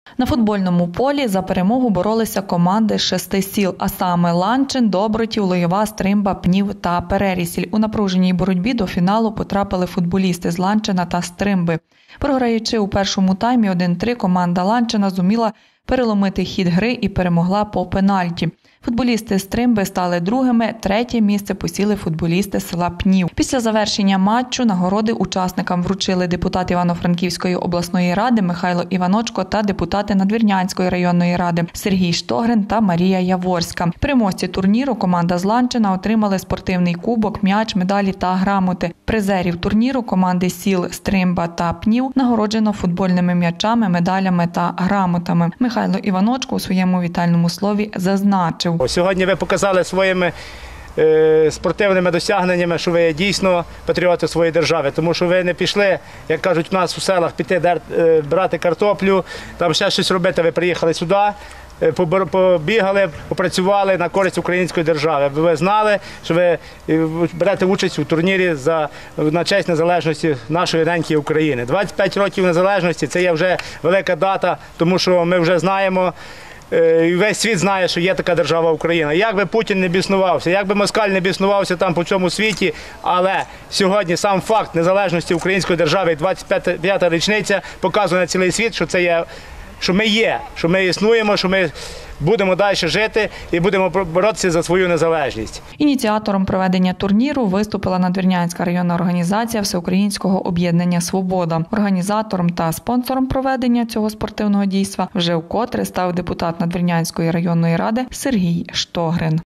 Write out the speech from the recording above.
На футбольному полі за перемогу боролися команди з 6 сіл, а саме Ланчин, Добротів, Лоєва, Стримба, Пнів та Перерісіль. У напруженій боротьбі до фіналу потрапили футболісти з Ланчина та Стримби. Програючи у першому таймі 1-3, команда Ланчина зуміла переломити хід гри і перемогла по пенальті. Футболісти Стримби стали другими, третє місце посіли футболісти села Пнів. Після завершення матчу нагороди учасникам вручили депутат Івано-Франківської обласної ради Михайло Іваночко та депутати Надвірнянської районної ради Сергій Штогрин та Марія Яворська. Переможці турніру команда з Ланчина отримали спортивний кубок, м'яч, медалі та грамоти. Призерів турніру команди сіл Стримба та Пнів нагороджено футбольними м'ячами, медалями та грамотами. Михайло Іваночко у своєму вітальному слові зазначив: Сьогодні ви показали своїми спортивними досягненнями, що ви дійсно патріоти своєї держави, тому що ви не пішли, як кажуть у нас у селах, піти брати картоплю, там ще щось робити, ви приїхали сюди, побігали, попрацювали на користь української держави. Ви знали, що ви берете участь у турнірі на честь незалежності нашої неньки України. 25 років незалежності – це є вже велика дата, тому що ми вже знаємо, і весь світ знає, що є така держава Україна. Як би Путін не біснувався, як би Москаль не біснувався там по цьому світі, але сьогодні сам факт незалежності української держави, 25-та річниця, показує на цілий світ, що це є, що ми є, що ми існуємо, що ми будемо далі жити і будемо боротися за свою незалежність. Ініціатором проведення турніру виступила Надвірнянська районна організація Всеукраїнського об'єднання «Свобода». Організатором та спонсором проведення цього спортивного дійства вже вкотре став депутат Надвірнянської районної ради Сергій Штогрин.